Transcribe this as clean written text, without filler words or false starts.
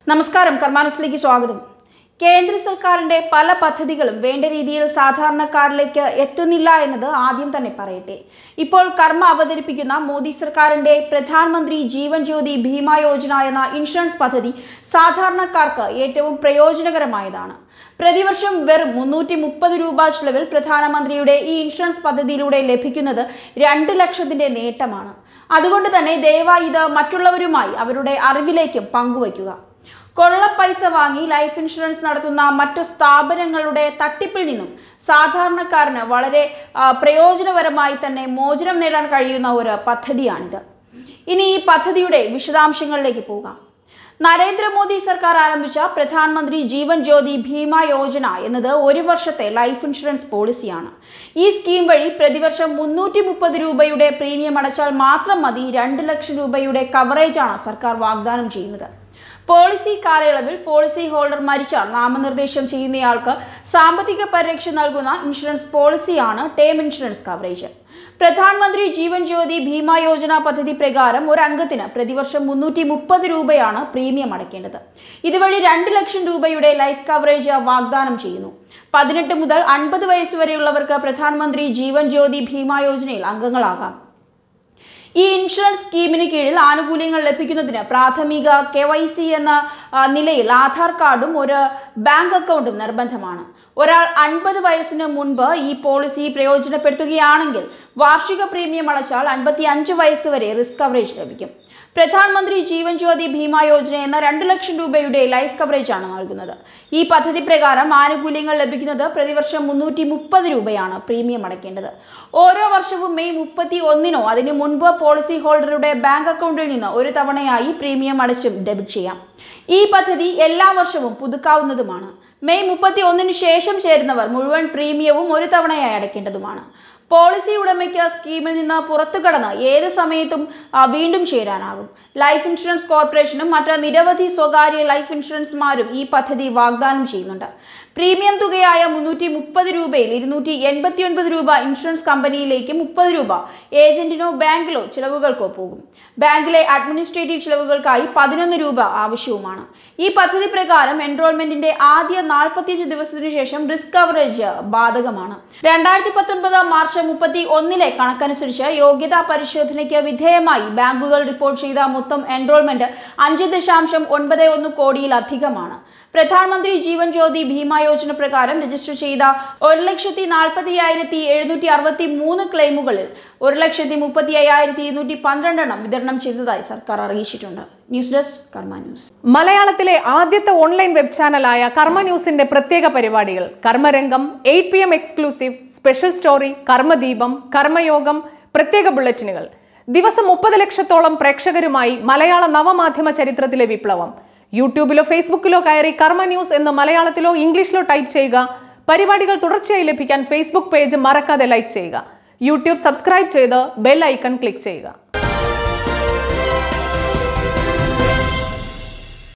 നമസ്കാരം, കർമാനുസിലേക്ക് സ്വാഗതം. കേന്ദ്ര സർക്കാരിന്റെ പല പദ്ധതികളും വേണ്ട രീതിയിൽ സാധാരണക്കാരിലേക്ക് എത്തുന്നില്ല എന്നത് ആദ്യം തന്നെ പറയട്ടെ. ഇപ്പോൾ കർമ്മ അവതരിപ്പിക്കുന്ന മോദി സർക്കാരിന്റെ പ്രധാനമന്ത്രി ജീവൻ ജ്യോതി ഭീമാ യോജന എന്ന ഇൻഷുറൻസ് പദ്ധതി സാധാരണക്കാർക്ക് ഏറ്റവും പ്രയോജനകരമായതാണ്. പ്രതിവർഷം വെറും 330 രൂപ ചിലവിൽ പ്രധാനമന്ത്രിയുടെ ഈ ഇൻഷുറൻസ് പദ്ധതിയിലൂടെ ലഭിക്കുന്നത് 2 ലക്ഷത്തിന്റെ നേട്ടമാണ്. അതുകൊണ്ട് തന്നെ ദയവായി ഇത് മറ്റുള്ളവരുമായി അവരുടെ അറിവിലേക്കും പങ്കുവയ്ക്കുക. കൊള്ളപ്പൈസ വാങ്ങി ലൈഫ് ഇൻഷുറൻസ് നടത്തുന്ന മറ്റു സ്ഥാപനങ്ങളുടെ തട്ടിപ്പിൽ നിന്നും സാധാരണക്കാരന് വളരെ പ്രയോജനപരമായി തന്നെ മോചനം നേടാൻ കഴിയുന്ന ഒരു പദ്ധതിയാണിത്. ഇനി ഈ പദ്ധതിയുടെ വിശദാംശങ്ങളിലേക്ക് പോകാം. നരേന്ദ്രമോദി സർക്കാർ ആരംഭിച്ച പ്രധാനമന്ത്രി ജീവൻ ജ്യോതി ഭീമാ യോജന എന്നത് 1 വർഷത്തെ ലൈഫ് ഇൻഷുറൻസ് പോളിസിയാണ്. ഈ സ്കീം വഴി പ്രതിവർഷം 330 രൂപയുടെ പ്രീമിയം അടച്ചാൽ മാത്രം മതി 2 ലക്ഷം രൂപയുടെ കവറേജാണ് സർക്കാർ വാഗ്ദാനം ചെയ്യുന്നത്. പോളിസി കാലയളവിൽ പോളിസി ഹോൾഡർ മരിച്ചാൽ നാമനിർദ്ദേശം ചെയ്യുന്നയാൾക്ക് സാമ്പത്തിക പരിരക്ഷ നൽകുന്ന ഇൻഷുറൻസ് പോളിസിയാണ് term insurance coverage. Pradhan Mantri Jeevan ജ്യോതി ഭീമാ യോജന പദ്ധതി പ്രകാരം ഒരു അംഗത്തിന് പ്രതിവർഷം 330 രൂപയാണ് പ്രീമിയം അടയ്ക്കേണ്ടത്. ഇതുവഴി 2 ലക്ഷം രൂപയുടെ ലൈഫ് കവറേജ് വാഗ്ദാനം ചെയ്യുന്നു. 18 മുതൽ 50 വയസ്സ് വരെയുള്ളവർക്ക് പ്രധാനമന്ത്രി ജീവൻ ജ്യോതി ഭീമാ യോജനയിൽ അംഗങ്ങളാകാം. ഈ ഇൻഷുറൻസ് സ്കീമിന് കീഴിൽ ആനുകൂല്യങ്ങൾ ലഭിക്കുന്നതിന് പ്രാഥമിക KYC എന്ന നിലയിൽ ആധാർ കാർഡും ഒരു ബാങ്ക് അക്കൗണ്ടും നിർബന്ധമാണ്. ഒരാൾ 50 വയസ്സിന് മുൻപ് ഈ പോളിസി പ്രയോജനപ്പെടുത്തുകയാണെങ്കിൽ വാർഷിക പ്രീമിയം അടച്ചാൽ 55 വയസ്സ് വരെ റിസ്ക് കവറേജ് ലഭിക്കും. പ്രധാനമന്ത്രി ജീവൻ ജ്യോതി ഭീമാ യോജന എന്ന 2 ലക്ഷം രൂപയുടെ ലൈഫ് കവറേജ് ആണ് നൽകുന്നത്. ഈ പദ്ധതി പ്രകാരം ആനുകൂല്യങ്ങൾ ലഭിക്കുന്നത് പ്രതിവർഷം 330 രൂപയാണ് പ്രീമിയം അടയ്ക്കേണ്ടത്. ഓരോ വർഷവും മെയ് 31-നോ അതിനു മുൻപ് പോളിസി ഹോൾഡറുടെ ബാങ്ക് അക്കൗണ്ടിൽ നിന്ന് ഒരു തവണയായി പ്രീമിയം അടച്ചും ഡെബിറ്റ് ചെയ്യാം. ഈ പദ്ധതി എല്ലാ വർഷവും പുതുക്കാവുന്നതുമാണ്. മെയ് 31-ന് ശേഷം ചേരുന്നവർ മുഴുവൻ പ്രീമിയവും ഒരു തവണയായി അടയ്ക്കേണ്ടതുമാണ്. പോളിസി ഉടമയ്ക്ക് സ്കീമിൽ നിന്ന് പുറത്തു കടന്ന് ഏത് സമയത്തും വീണ്ടും ചേരാനാകും. ലൈഫ് ഇൻഷുറൻസ് കോർപ്പറേഷനും മറ്റ് നിരവധി സ്വകാര്യ ലൈഫ് ഇൻഷുറൻസുമാരും ഈ പദ്ധതി വാഗ്ദാനം ചെയ്യുന്നുണ്ട്. പ്രീമിയം തുകയായ 330 രൂപയിൽ 289 രൂപ ഇൻഷുറൻസ് കമ്പനിയിലേക്ക്, 30 രൂപ ഏജന്റിനോ ബാങ്കിലോ ചിലവുകൾക്കോ പോകും. ബാങ്കിലെ അഡ്മിനിസ്ട്രേറ്റീവ് ചിലവുകൾക്കായി 11 രൂപ ആവശ്യവുമാണ്. ഈ പദ്ധതി പ്രകാരം എൻറോൾമെന്റിന്റെ ആദ്യ 45 ദിവസത്തിനു ശേഷം റിസ്ക് കവറേജ് ബാധകമാണ്. 2019 മാർച്ച് 31-ലെ കണക്കനുസരിച്ച് യോഗ്യതാ പരിശോധനയ്ക്ക് വിധേയമായി ബാങ്കുകൾ റിപ്പോർട്ട് ചെയ്ത മൊത്തം എൻറോൾമെന്റ് 5.91 കോടിയിലധികമാണ്. പ്രധാനമന്ത്രി ജീവൻ ജ്യോതി ഭീമാ യോജന പ്രകാരം രജിസ്റ്റർ ചെയ്ത 1,40,763 ക്ലെയിമുകളിൽ 1,35,212 എണ്ണം വിതരണം ചെയ്തതായി സർക്കാർ അറിയിച്ചിട്ടുണ്ട്. News desk Karma news. മലയാളത്തിലെ ആദ്യത്തെ ഓൺലൈൻ വെബ് ചാനലായ കർമ്മ ന്യൂസിന്റെ പ്രത്യേക പരിപാടികൾ Karmarangam, 8 PM exclusive, special story, Karmadeepam, Karmayogam, പ്രത്യേക ബുള്ളറ്റിനുകൾ, ദിവസം 30 ലക്ഷത്തോളം പ്രേക്ഷകരുമായി മലയാള നവമാധ്യമ ചരിത്രത്തിലെ വിപ്ലവം. യൂട്യൂബിലോ ഫേസ്ബുക്കിലോ കയറി കർമ്മ ന്യൂസ് എന്ന് മലയാളത്തിലോ ഇംഗ്ലീഷിലോ ടൈപ്പ് ചെയ്യുക. പരിപാടികൾ തുടർച്ചയായി ലഭിക്കാൻ ഫേസ്ബുക്ക് പേജ് മറക്കാതെ ലൈക്ക് ചെയ്യുക. യൂട്യൂബ് സബ്സ്ക്രൈബ് ചെയ്ത് ബെൽ ഐക്കൺ ക്ലിക്ക് ചെയ്യുക.